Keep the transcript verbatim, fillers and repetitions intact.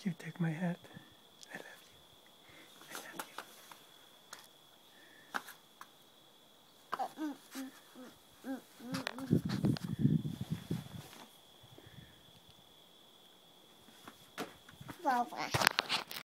You take my hat. I love you. I love you. Bye-bye.